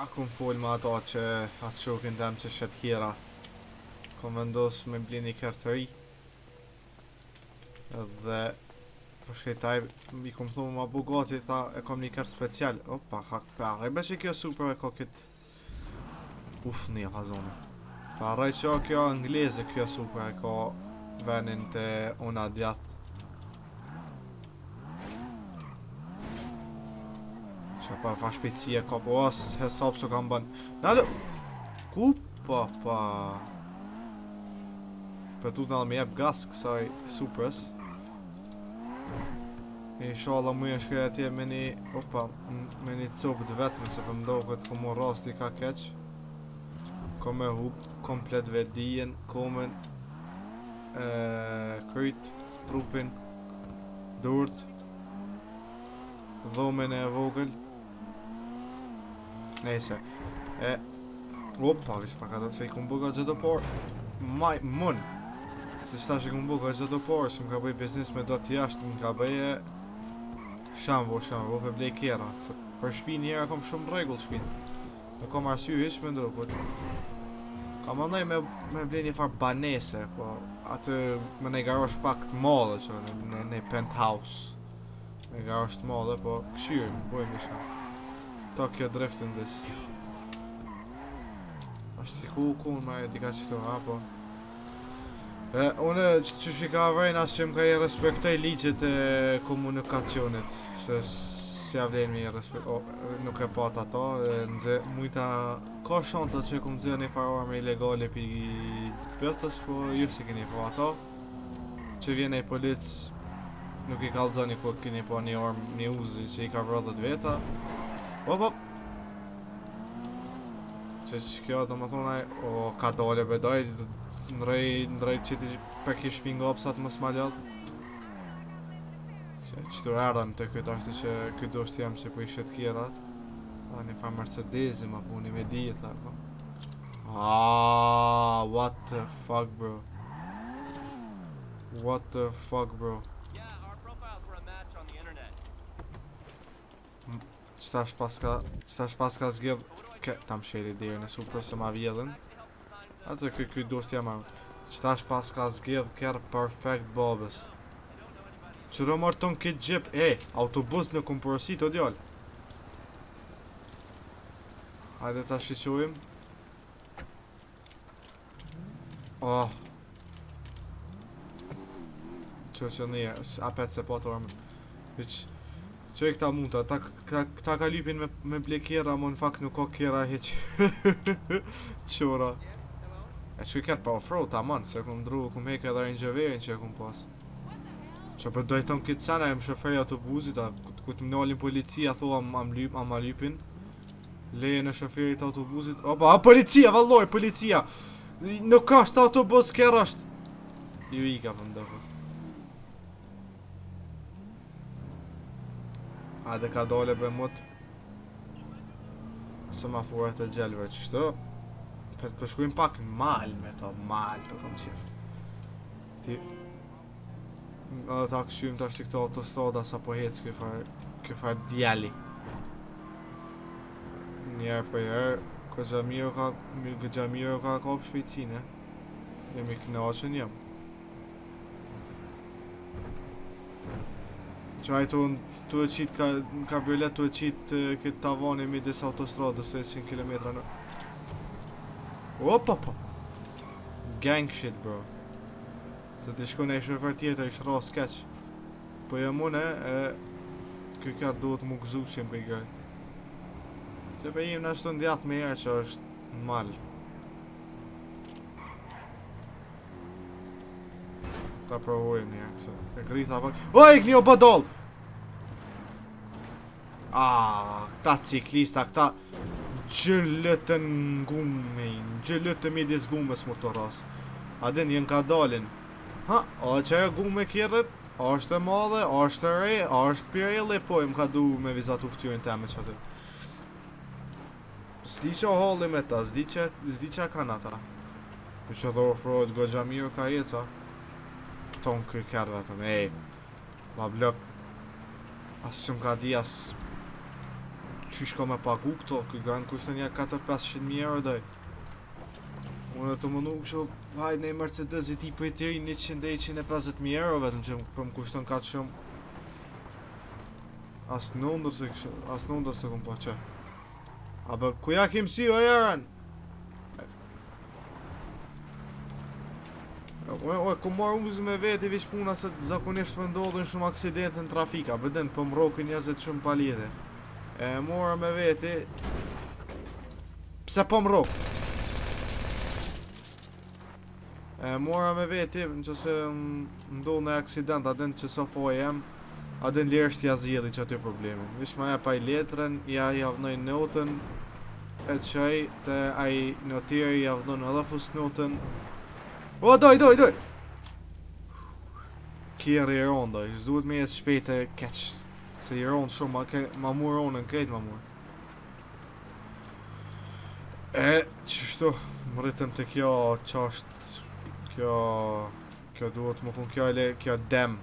Kom full ma ato që atë shokin tem që shet tjera. Kom vendos me bli një kartëri. Edhe për shkejtaj i kom thumë ma bugati, tha e kom një kartë special. Opa, hak për arre që kjo super e ko kit. Uf, një fazone. Për arre që kjo angleze kjo super e ko venin të una djath. Që pa fa shpejtësia ka po as hesap që kam bën. Nalë! Ku pa. Për tu nalë me jep gas kësaj supres. Inshallah mu e shkaj atje me një... Opa, me një copë të vetme, se për mdo këtë komo rasti ka keq. Ko me hub komplet vedijen, komen, kryt, trupin, durt, dhomen e vogël. Nese. Opa, vis pa ka do se i kum buga gjithë do por. Maj, mun. Se qëta që i kum buga gjithë do por, se më ka bëj biznis me do t'jashtë, më ka bëj e... Shambo, për blej kjera. Se për shpi njera kom shumë regull shpin. Nuk kom arsye hiç me ndru, po... Ka më ndoj me blej një farë banese, po... Atë me ne garosh pak të madhe që, në penthouse. Me garosh të madhe, po këshyrim, bojmë isha. Tokyo Drift in this. Ashtë i ku ma e dika qëtu, po. Une që shika vrejnë asë që më ka i respektoj ligjet e komunikacionit. Se si avlen me i nuk e pat ato. Mujta ka shansa që kom dzirë një farë arme ilegale pi bëthës, po ju si keni po ato. Që vjen e polic nuk i kalzoni ku keni po një armë, një uzi që i ka vrëdhët veta. Hop. Që kjo do më thonaj, o ka dole bedoj, ndrej qiti për ki shpingo pësat më smaljat. Që qëtu erdhem të këtë ashtu që këtë dosht jem që po i shet kjerat. Një fa Mercedesi ma puni me dita, po. What the fuck bro. What the fuck bro. Qëtash paska zgjedh... Tam sheli dherë në super se ma vjedhen. Atë këtë dost jam armë. Qëtash paska zgjedh kërë perfect babës. Qëro marrë ton këtë gjep... autobus në kom porosit o djallë. Hajde ta shiqojmë. Që nije, apet se po të armë. Që i këta munta, këta ka lypin me ble kjera, mo në fakt nuk ka kjera heq. Qora. Që i ketë pa offroad ta man, se kum dru, kum heke edhe Range-Roverin që e kum pas. Që për dojton këtë sena e më shoferi autobusit, ku të më nalin policia, thua ma lypin. Leje në shoferit autobusit, opa, policia, valloj, policia! Nuk ashtë autobus kjera është. Ju i ka për ndërë. Hajde ka dole be mut. Se ma furet e gjelve qështu. Për shkujmë pak në mal me ta, mal për kom qef. Ti... Edhe ta këshymë ta shti këto autostrada sa po hec kjo far djeli. Njerë për jërë, këtë gjamiru ka kop shpejtësine. Jemi knaqën jem. Qaj tu e qitë kabriolet, tu e qitë këtë tavani midis autostradës 100 km në... Opa. Gang shit bro. Se t'i shkone i shofer tjetër ishtë ras keq. Po jë mune kjo kjarë duhet mu gëzu që më bëjgaj. Të për jim në ashtu ndjath me herë që është mal. Ta provojmë njerë, se e gritha pak... Oj, këni o badol! Këta ciklista, këta... Gjëllëtën gjëllëtën midis gumës më të ras. Adin, jenë ka dalin. Që e gume kjerët, është e madhe, është e re, është pirelli, po im ka du me vizatu ftyrën teme që aty. Zdi që o halli me ta, zdi që kanë ata. Për që dhe offroad gogja mirë ka jeca. Ton kërker vetëm, ma blok. Asë që më ka di asë qysh ka me pagu këto, këj kanë kushtë një 4-500.000 euro daj. Unë të mundu kështu, hajt në Mercedes i tipi të ri 100-150.000 euro vetëm që për më kushton ka të shumë. As në ndër se këm po që. A bë, ku ja kim si o jeren? Oj, ku marrë uzë me veti vish puna se zakonisht më ndodhin shumë aksidente në trafika, bëden për më rokin njëzit shumë palide. E mora me veti... Pse po më rok? E mora me veti, në që se ndodh në aksident, adin që sofoj jem, adin lirë shtja zjedhi që aty problemin. Vish ma e pa i letren, ja javnoj notën, e qaj, të aj notiri javnoj në dhe fusnotën. O, doj! Kjeri i ronë, doj, s'duhet me jesë shpejt e keq. Se i ronë shumë, ma mur ronën, krejt ma mur. E, qështu, më rritëm të kjo qasht, kjo duhet më kun kjo dem.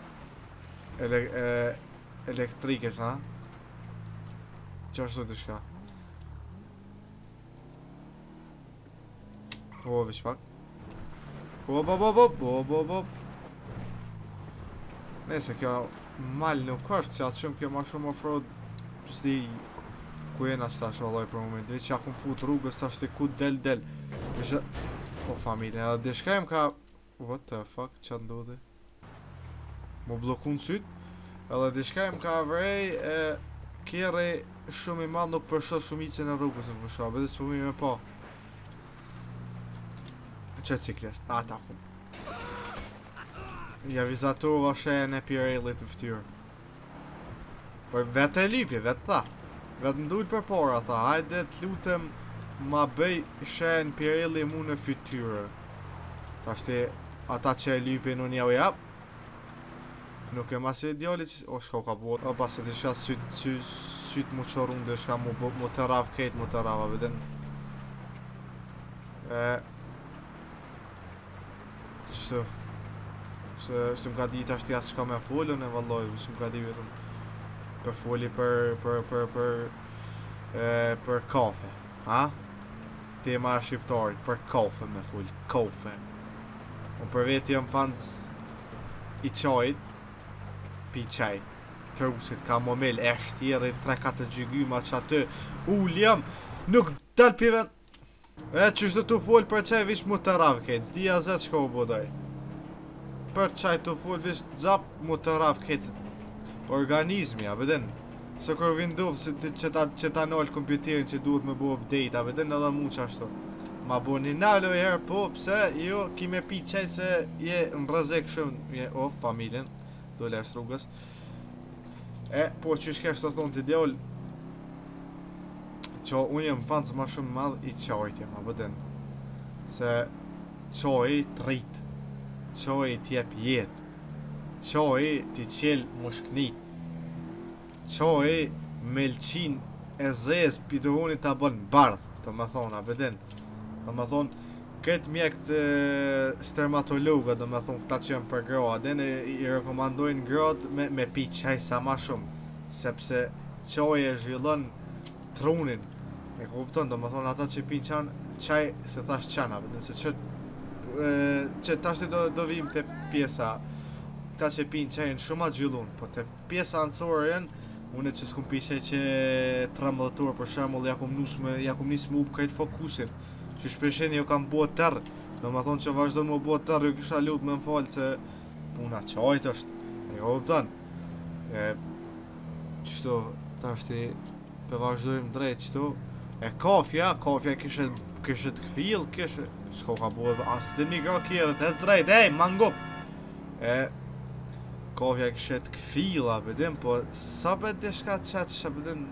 Elektrikes, ha? Qashtu të shka. O, vish pak. Hop. Nese, kjo mal nuk është që atë shumë kjo ma shumë offroad s'di ku jena që ta shaloj për moment. Dhe që akum fut rrugës ta shti ku del. Po familje, edhe dishkajmë ka... What the fuck, që ndodhi? Mu blokun syt. Edhe dishkajmë ka vrej e... Kjeri shumë i madh nuk përshot shumicën e rrugës në përshat. Bedhe s'pëmi me pa. Që ciklist, ata kum. Ja vizatova shenë e Pirellit të ftyrë. Por vete e lypje, vete tha. Vete ndull për para, tha. Hajde të lutem ma bëj shenë Pirelli mu në fytyrë. Ta shte ata që e lypje në një jap. Nuk e masi ideali që... O, shko ka bot. O, pas e të shka syt mu qorun dhe shka mu të rav kejt mu të rava, veden. Qështu se më ka dit ashtë jasë shka me folën e valloj, se më ka dit vetëm për foli për kafe, ha? Tema e shqiptarit, për kafe me foli, kafe. Unë për veti jam fans i qajt, pi qaj, trusit, ka momel, eshtjeri, 3-4 gjygyma që aty, ulljem, nuk dal piven. E qështë të folë për qaj vish mu të ravë kejtë, zdi as vetë shko u bodaj. Për qaj të folë vish dzap mu të ravë kejtë organizmi, a bedin. Se kër vindovë që ta nalë kompjuterin që duhet me bo update, a bedin edhe mu qashtu. Ma bo një nalë o herë, po pse, jo, ki me pi qaj se je në rëzek shumë, o, familjen, dole ashtë rrugës. E, po që shkesh të thonë të djollë, që unë jem fanë ma shumë madh i qajtje, ma bëden. Se qaj të rrit, qaj t'jep jet, qaj t'i qel mushknit, qaj me lqin e zez pidovoni t'a bën bardh, të më thonë, a bëden. Të më thonë, këtë mjekt stermatologa, do më thonë, këta që jem për gra, adene i rekomandojnë grat me pi qaj sa ma shumë, sepse qaj e zhvillon trunin. E kupton, do më thonë ata që pinë qaj, se thash qana, nëse që tashti do vim të pjesa, ta që pinë qajnë shumë atë gjyllun, po të pjesa ansore jenë, unë që s'kum pishe që 13 orë për shemull, ja kum nis me up kajtë fokusin, që shpeshen jo kam bo tërë, do më thonë që vazhdo më bo tërë, jo kisha lutë me më falë, se puna qajtë është, e kupton, qështu, tashti, për vazhdojmë drejt qështu. E kafja kishe të këfil, shko ka bo dhe asë dhe mi gra kjerët, e zdrejt, ej, mangup! E, kafja kishe të këfil, a bedin, po, sa bet dhe shka qëtë që bedin...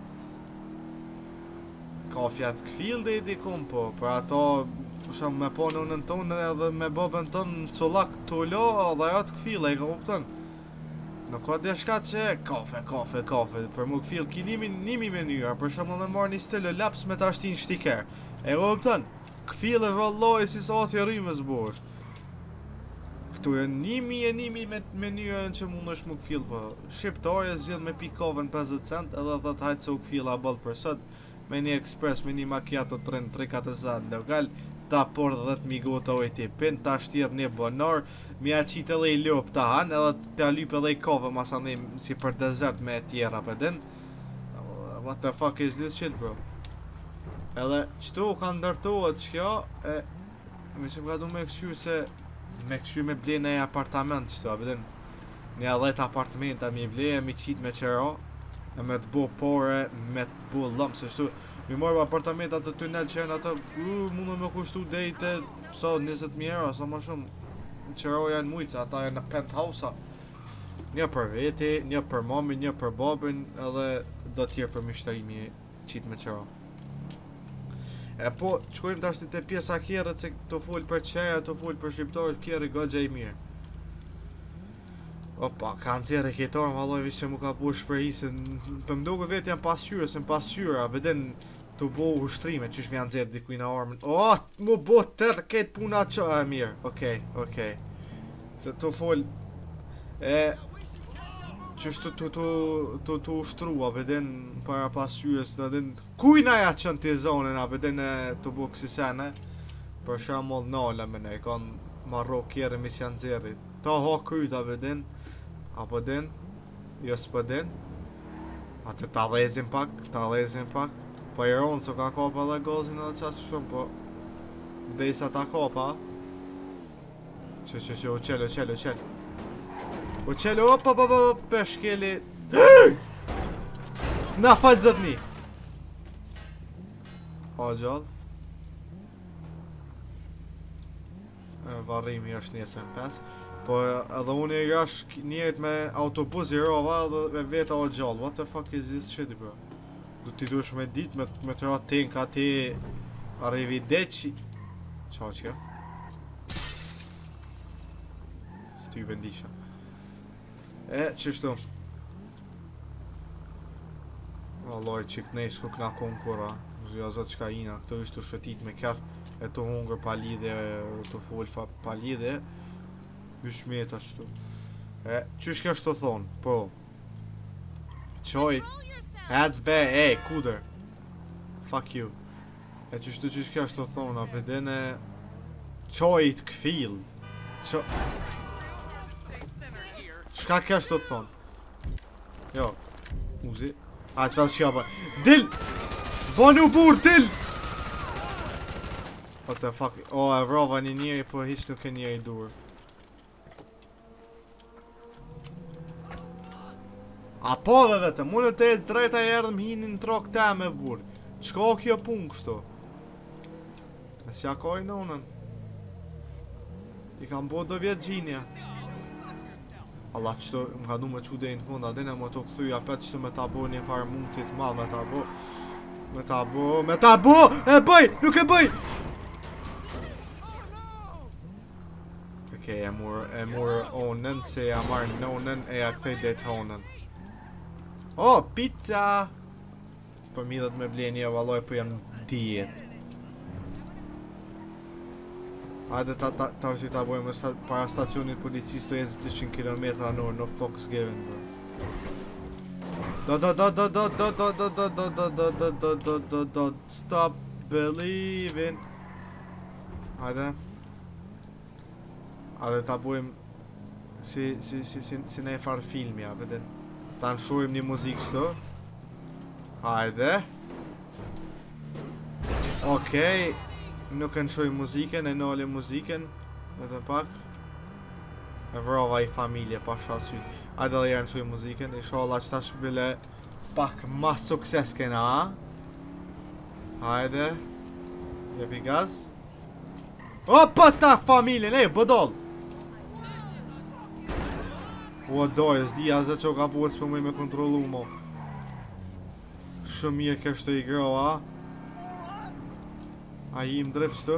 Kafja të këfil dhe i dikum, po, për ato, shumë me po në në tonë edhe me babën tonë në colak të lo, dhe ajo të këfil, e ka kupton. Nuk ka dhe shka që kafe, për mu këfil ki nimi menyra, për shumë me marrë një stilë laps me ta shtin shtiker. E kupton, këfil është valloj si sa atë rrimës bosh. Këtu e 1.000 me mënyrën që mund është më këfill, po shqiptare zgjedh me pikovën 50 cent edhe thot hajtë se u këfilla ball për sot me një ekspres, me një macchiato 3-4 cent lokal ta por 10.000 gota ujë ti pin, ta shtjep një bonar mi a qitë edhe i lop ta han edhe ta lyp edhe i kove masanim si për desert me tjera për din. What the fuck is this shit, bro? Edhe qëtu ka ndërtohet qëkjo e mislim ka du me këshu se me këshu me ble në apartament qëtu, abedin një 10 apartamenta mi ble e mi qit me qera e me të bo pore, me të bo lëm se qëtu mi morë apartamenta të tunel që janë ato mundu me kushtu dejte so 20.000 euro, so ma shumë qero janë mujtë, se ata janë në penthouse-a një për veti, një për mami, një për babin edhe do tjerë për mishtarimi qit me qera. E po, qkojmë të ashtë të pjesa kjerët se të full për qeja, të full për shqiptarët kjerë gëgja i mirë. Opa, kanë cjerë e kjetarë, valoj visë që mu ka po shprehi se për mdo këtë vetë janë pasqyre, se në pasqyre, a veden të bo ushtrime, qysh me janë zirë dikuj në armën. O, mu bo tërë këtë puna që, e mirë, okej. Se të full, e... Qështu të ushtrua, veden para pasqyres, të den... Kujna ja qënë të zonën, a veden të bu kësi sene? Për shamull nala me ne, kanë marro kjerë mis janë zeri. Ta ha kryt, a veden? Apo den? Jo s'po den? A të ta lezim pak, Po i ronë, so ka kapa dhe gozin edhe qasë shumë, po... Besa ta kapa, Që, u qelë. O qelë, opa, peshkeli. Na falë zotni. O gjallë. Varrimi është njësën 5. Po edhe unë i rash njët me autobus i rova dhe veta o gjallë. What the fuck is this shit, bro? Du t'i dush me dit me të ra tenka ti arrivederci. Qa që? Sty vendisha. E, qështu? Vallaj, qik nejsh ku kna konkura. Zja zot qka ina, këto ishtu shëtit me kjarë. E të hungër pa lidhe, të full pa lidhe. Vyshmeta qështu. E, qysh ka shto thonë? Po. Qoj. Heads be, ej, kuder. Fuck you. E qështu qysh ka shto thonë, apëden e... Qoj të këfil. Shka ka shto thonë? Jo. Uzi. A, qëta shka pa. Dil! Banu bur, dil! What the fuck? O, e vrova një njeri, po hiq nuk e njeri dur. A po dhe vete, mu në të ecë drejta e erdhëm hinin në trok te me bur. Qka kjo pun kështu? E si akoj në unën? I kam bo do vjetë gjinja. Allah qëto më ka du me qu dhejnë funda, dine më të këthuja pet qëto me ta bo një farë mundtit madh, me ta bo, e bëj, nuk e bëj! Okej, e murë onën, se ja marrë në onën, e ja këthej dhejtë onën. O, pizza! Për mi dhe të me ble një valoj, për jam djetë. Hajde ta si ta bojmë para stacionit policisë të jezë 200 km në orë, no fucks given, bro. Stop believing. Hajde. Hajde ta bojmë si ne e farë filmi, ja, veden. Ta nëshojmë një muzikë shto. Hajde. Okej. Nuk e nëshoj muziken, e noli muziken. Vetëm pak. E vrova i familje, pa shasyt. Ajde dhe jërë nëshoj muziken. Inshallah që ta shbile pak ma sukses kena, a? Hajde. Jepi gaz. Opa ta familjen, ej, bëdoll! O dojës, dhja zë që o ka buhet s'pëmëj me kontrolu mo. Shumë mirë kështë i gro, a? A i im drift shtu?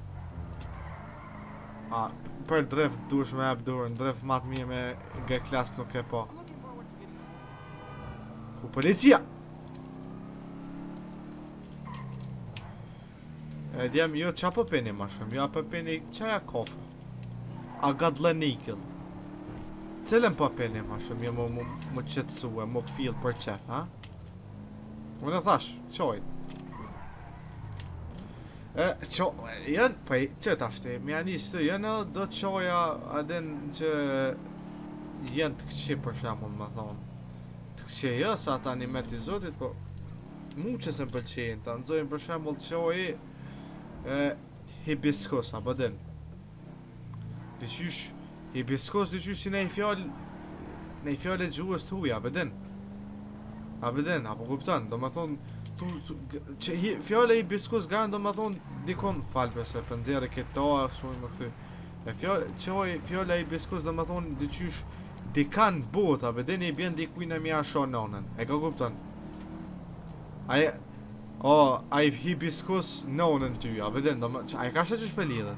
A, për drift dush me ep durën, drift matë mirë me G-klas nuk e po. Ku policia? E djem, jo qa po peni ma shumë, jo po peni qaja kofë. a gadlanikën. Cilën po peni ma shumë, jo më qetësue, më fill për qef, ha? Unë e thash, qoj. Jën, për që tashti, mi anis të jënë do të qoja adin që jënë të këqi për shemull, më thonë. Të këqi jo, sa ata një met i zotit, po mu që se më pëlqejnë, ta nëzojnë për shemull qoj hibiskus, apo din. Dyqysh, hibiskus dyqysh si ne i fjall e gjuhës të huja, apo din. Apo din, apo kuptan, do më thonë, fjale i biskus ganë do më thonë dikon falbe se për nxerë këtë toa shumë më këthy fjale i biskus do më thonë dyqysh dikan bota be dini i bjen dikujnë e mja shon nonën e ka kupton a i hibiskus nonën ty a vedin a i ka shë që shpelidhe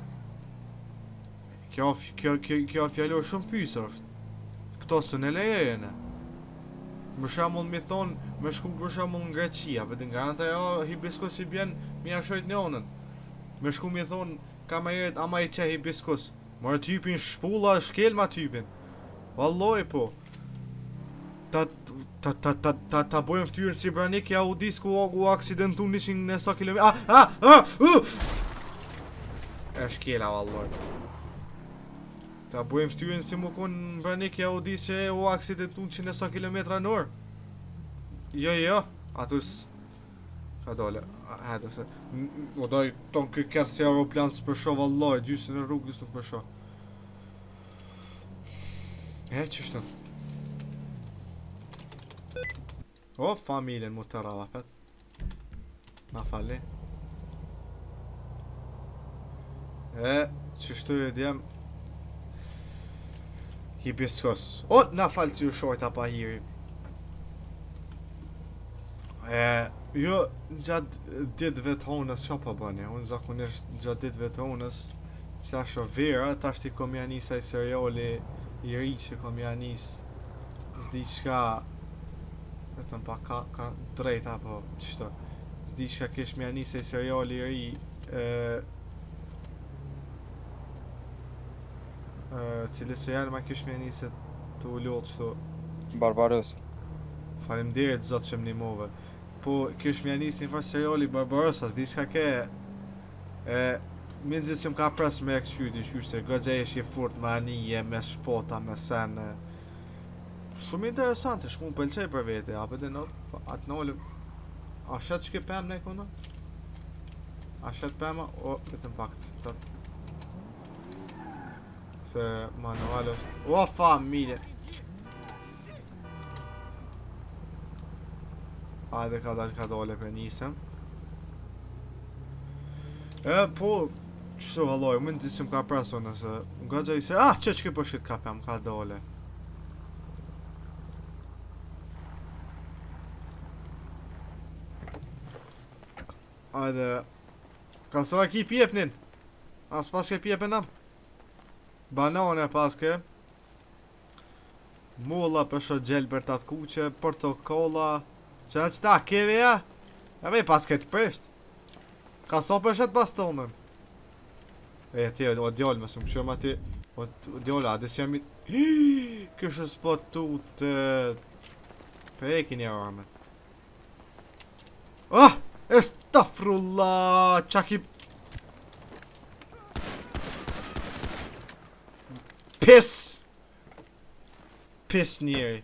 kjo fjallor shumë fysë është këto së në lejejene më shamull mi thonë me shku për shamull nga Greqia, vetë nga anta hibiskus i bjen mi ashojt njonën. Me shku mi thonë ka ma jetë ama i qe hibiskus. Mërë typin shpulla shkel ma typin. Valloj po. Ta bojmë ftyrën si branik ja u dis ku u aksidentu nishin në sa kilometra. E shkela valloj. Ta bojmë ftyrën si mu kon branik ja u dis që u aksidentu që në sa kilometra në orë. Jo, atus ka dole, hajde se o doj ton kë kërë si aeroplan së përsho vallaj, gjysën e rrugës nuk përsho qështu o, familjen mu të rrava pet na falni qështu e djem hibiskus o, na falë si u shojta pa hiri jo, gjatë ditëve të honës qa po bëni? Unë zakonisht gjatë ditëve të honës që ashtë vera, ta shti kom janis aj seriali i ri që kom janis zdi qka vetëm pa ka drejta po qështu zdi qka kish më janis aj seriali i ri cili serial ma kish më janis e të ullot qështu Barbarossa. Faleminderit zot që më nimove. Po kish më janis një farë seriali Barbarossa, s'di çka ke. Minxit që më ka pres me e këqy dyqysh se gëgja ish i furt me anije, me shpota, me sen. Shumë interesante, shku më pëlqej për vete, apo dhe në atë nëllë. A shet që ke pëmë ne këna? A shet pëma? O, vetëm pak të se manual është. O, familje! Hajde ka dole për nisëm. Po, qështu valloj, më në që më ka preso nëse nga gja i se, që ke përshit ka për më ka dole. Hajde, ka sa ki pjepnin? As pas ke pjepin nam? Banane paske. Mulla për gjelbër të atë kuqe, portokolla. Që ta, keve ja? Ja vej pas këtë prisht. Ka sa përshet pas tonën. Ti, o djallë më shumë shumë ati. O djallë, adis jam i... Kështë s'po tut... Për eki një arme. Estafrullah! Qaki... Pis! Pis njeri.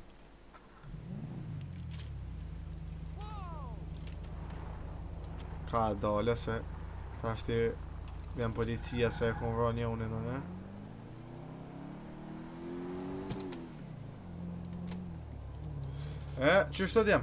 Ka dole se ta shti vjen policia se e kon vra një unë në qështu t'jem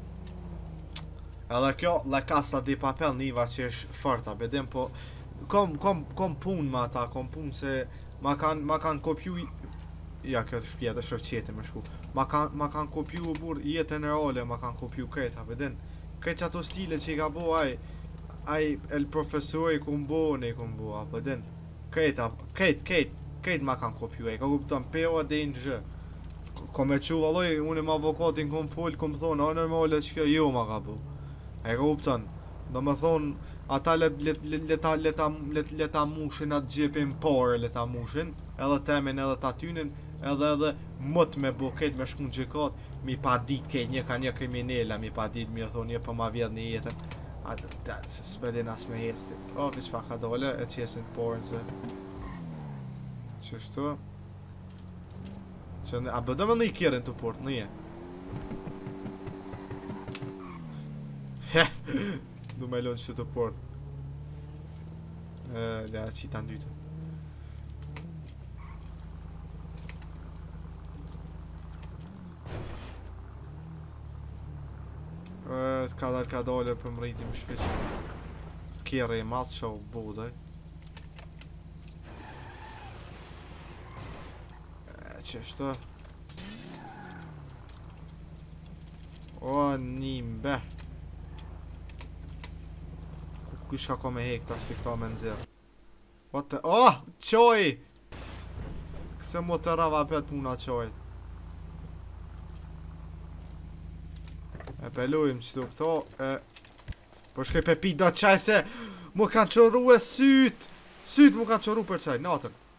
edhe kjo la casa di papel niva që është fërta bedim po kom pun ma ta kom pun se ma kan kopju ja kjo të shpjet e shofqeti me shku ma kan kopju bur jetën e reale ma kan kopju kreta bedin këtë ato stile që i ka bo ai el profesori kumboni apo din këtë ma kanë kopju ka kupton peo dhe në gjë ko me që valloj unë më avokatin kom fol kom thonë a normale që kjo jo ma ka bo ka kupton do me thonë Ata le ta mushin atë gjepin pare le ta mushin, edhe temin edhe ta tynin, edhe mot me buket me shku në gjikat, mi pa dit kej një ka një kriminella, mi pa dit mi thonë një për ma vjedh një jetën. Atë se s'pedin as me hecti. O, vi qfa ka dole, e qesin porën se. Qështu? A bëdë me në i kjerin të port, në je? Heh, du me lonë që të port. Ja, qita në dytë. Ka dole për më rritim shpeq. Kjere i madhë që u bodaj. Qështu? O, nimbe. Kusha ka me hek tash t'i këta me nëzirë. What the... Oh! Qoj! Këse mo të rava pet puna qoj. E pelujmë qëtu këto, po shkej pe pi do qaj se mu kanë qëru e syt! Syt mu kanë qëru për qaj, natën.